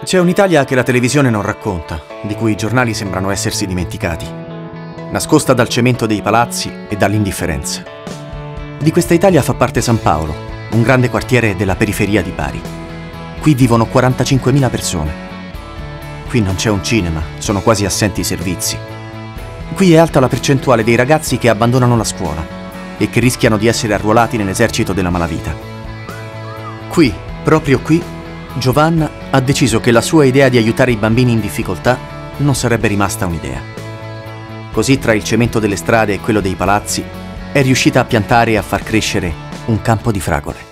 C'è un'Italia che la televisione non racconta, di cui i giornali sembrano essersi dimenticati, nascosta dal cemento dei palazzi e dall'indifferenza. Di questa Italia fa parte San Paolo, un grande quartiere della periferia di Bari. Qui vivono 45.000 persone. Qui non c'è un cinema, sono quasi assenti i servizi. Qui è alta la percentuale dei ragazzi che abbandonano la scuola e che rischiano di essere arruolati nell'esercito della malavita. Qui, proprio qui, Giovanna ha deciso che la sua idea di aiutare i bambini in difficoltà non sarebbe rimasta un'idea. Così, tra il cemento delle strade e quello dei palazzi, è riuscita a piantare e a far crescere un campo di fragole.